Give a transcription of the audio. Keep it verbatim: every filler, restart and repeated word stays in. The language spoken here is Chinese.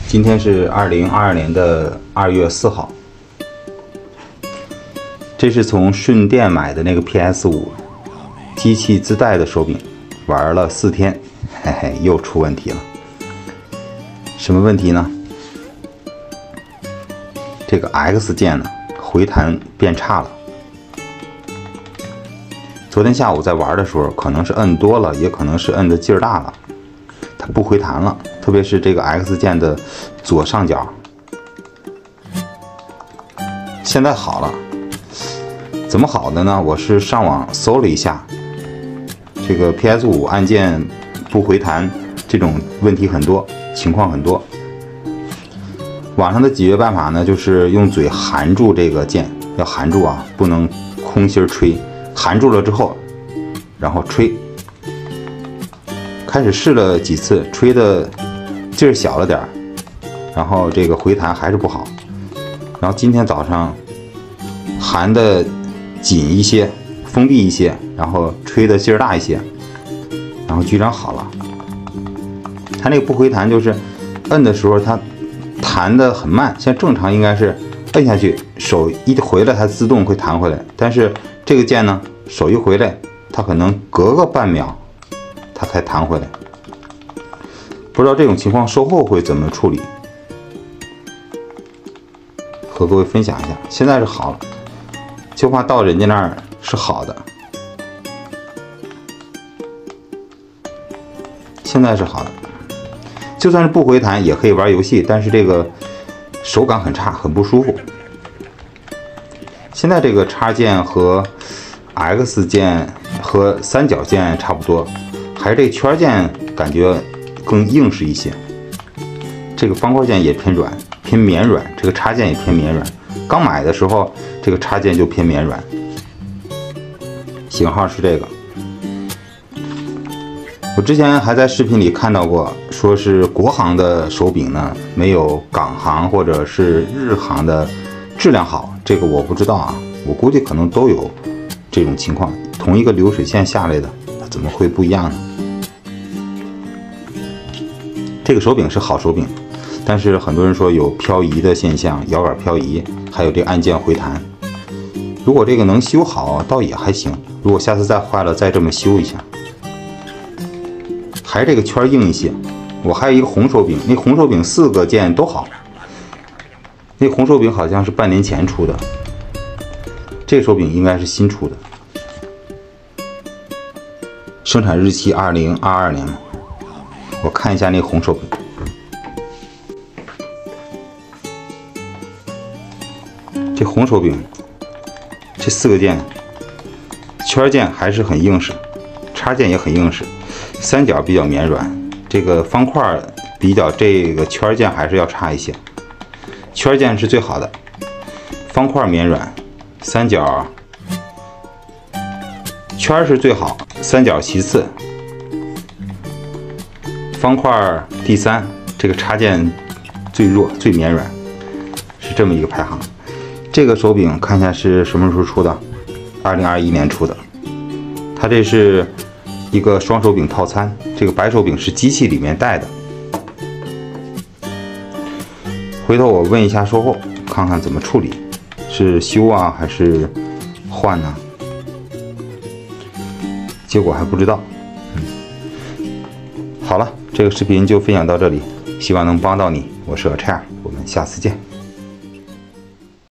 今天是二零二二年的二月四号，这是从顺电买的那个 P S 五 机器自带的手柄，玩了四天，嘿嘿，又出问题了。什么问题呢？这个 X 键呢，回弹变差了。昨天下午在玩的时候，可能是摁多了，也可能是摁的劲儿大了，它不回弹了。特别是这个 X 键的左上角，现在好了。怎么好的呢？我是上网搜了一下，这个 P S 五 按键不回弹这种问题很多，情况很多。网上的解决办法呢，就是用嘴含住这个键，要含住啊，不能空心吹。含住了之后，然后吹。开始试了几次，吹的劲儿小了点儿，然后这个回弹还是不好。然后今天早上含的紧一些，封闭一些，然后吹的劲儿大一些，然后居然好了。它那个不回弹就是摁的时候它弹的很慢，像正常应该是摁下去，手一回来它自动会弹回来，但是这个键呢，手一回来，它可能隔个半秒，它才弹回来。不知道这种情况售后会怎么处理，和各位分享一下。现在是好了，就怕到人家那儿是好的。现在是好的，就算是不回弹也可以玩游戏，但是这个手感很差，很不舒服。现在这个插键和 X 键和三角键差不多，还是这个圈键感觉更硬实一些。这个方块键也偏软，偏绵软，这个插键也偏绵软。刚买的时候，这个插键就偏绵软。型号是这个。我之前还在视频里看到过，说是国行的手柄呢，没有港行或者是日行的质量好。这个我不知道啊，我估计可能都有这种情况。同一个流水线下来的，它怎么会不一样呢？这个手柄是好手柄，但是很多人说有漂移的现象，摇杆漂移，还有这个按键回弹。如果这个能修好，倒也还行。如果下次再坏了，再这么修一下。还是这个圈硬一些。我还有一个红手柄，那红手柄四个键都好。那红手柄好像是半年前出的，这个手柄应该是新出的。生产日期二零二二年嘛。我看一下那个红手柄，这红手柄这四个键，圈键还是很硬实，插键也很硬实，三角比较绵软，这个方块比较这个圈键还是要差一些。圈键是最好的，方块绵软，三角圈是最好，三角其次，方块第三，这个插件最弱最绵软，是这么一个排行。这个手柄看一下是什么时候出的，二零二一年出的。它这是一个双手柄套餐，这个白手柄是机器里面带的。回头我问一下售后，看看怎么处理，是修啊还是换呢？结果还不知道。嗯，好了，这个视频就分享到这里，希望能帮到你。我是阿叉，我们下次见。